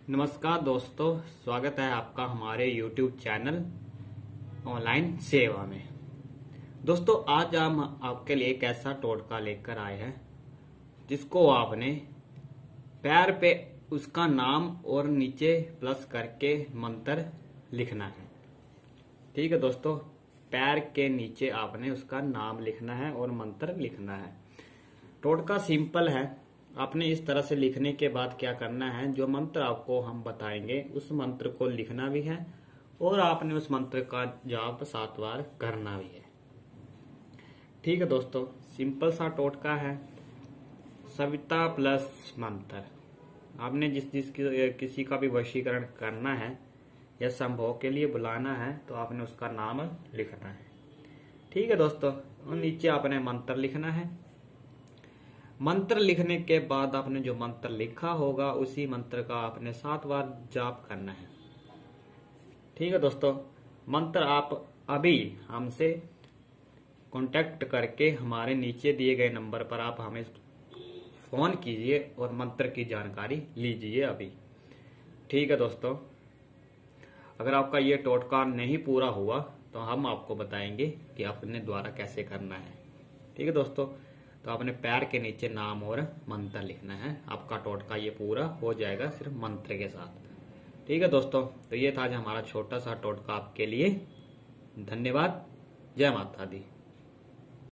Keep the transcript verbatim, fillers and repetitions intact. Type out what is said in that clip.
नमस्कार दोस्तों, स्वागत है आपका हमारे यूट्यूब चैनल ऑनलाइन सेवा में। दोस्तों, आज हम आपके लिए एक ऐसा टोटका लेकर आए हैं जिसको आपने पैर पे उसका नाम और नीचे प्लस करके मंत्र लिखना है। ठीक है दोस्तों, पैर के नीचे आपने उसका नाम लिखना है और मंत्र लिखना है। टोटका सिंपल है। आपने इस तरह से लिखने के बाद क्या करना है, जो मंत्र आपको हम बताएंगे उस मंत्र को लिखना भी है और आपने उस मंत्र का जाप सात बार करना भी है। ठीक है दोस्तों, सिंपल सा टोटका है। सविता प्लस मंत्र। आपने जिस जिस किसी का भी वशीकरण करना है या संभोग के लिए बुलाना है तो आपने उसका नाम लिखना है। ठीक है दोस्तों, और नीचे आपने मंत्र लिखना है। मंत्र लिखने के बाद आपने जो मंत्र लिखा होगा उसी मंत्र का आपने सात बार जाप करना है। ठीक है दोस्तों, मंत्र आप अभी हमसे कांटेक्ट करके हमारे नीचे दिए गए नंबर पर आप हमें फोन कीजिए और मंत्र की जानकारी लीजिए अभी। ठीक है दोस्तों, अगर आपका ये टोटका नहीं पूरा हुआ तो हम आपको बताएंगे कि अपने द्वारा कैसे करना है। ठीक है दोस्तों, तो आपने पैर के नीचे नाम और मंत्र लिखना है। आपका टोटका ये पूरा हो जाएगा सिर्फ मंत्र के साथ। ठीक है दोस्तों, तो ये था आज हमारा छोटा सा टोटका आपके लिए। धन्यवाद। जय माता दी।